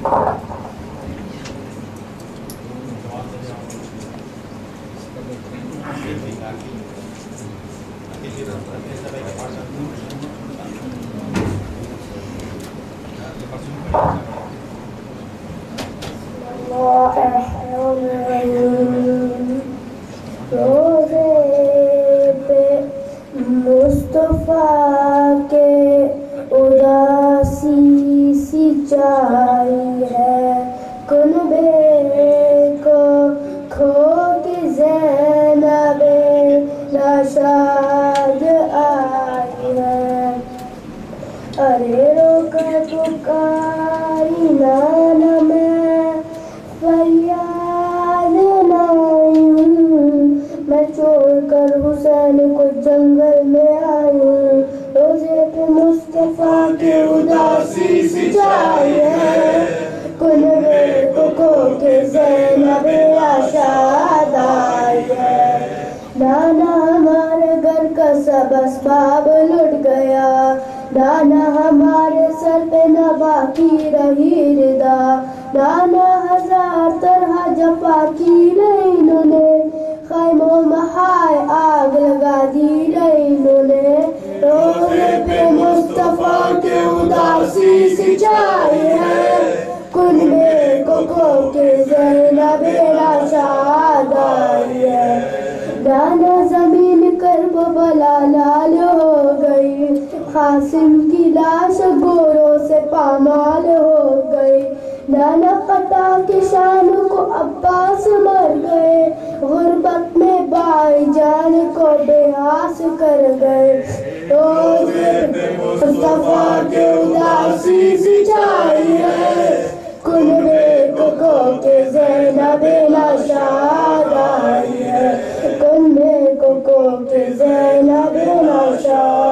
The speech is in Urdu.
مصطفیٰ کے اداسی سی چائی ہے کنبے کو کھو کے زینب ناشاد آئی ہے ارے رو کر پکاری نانا میں فریاد لائی ہوں میں چھوڑ کر حسین کو جنگل میں آئی ہوں روزے پہ مصطفیٰ کے اداسی سی چائی ہے کنبے کو کھو کے زینب ناشاد آئی ہے نانا ہمارے گھر کا سب اسباب لٹ گیا نانا ہمارے سر پہ نہ باقی رہی ردا نانا ہزار طرح جفا کی انہوں نے خیموں محائے آگ لگا دی انہوں نے روزے پہ مصطفیٰ کے اداسی سی چائی ہے کنبے کو کھو کے زینب ناشاد آئی ہے نانا زمین کربلا لال ہو گئی قاسم کی لاش گوروں سے پامال ہو گئی نانا قطع کی شان کو عباس مر گئے غربت میں بائی جان کو بےحاس کر گئے روزے پہ مصطفیٰ کے اداسی سی چائی ہے کنبے کو کھو کے زینب ناشاد آئی ہے کنبے کو کھو کے زینب ناشاد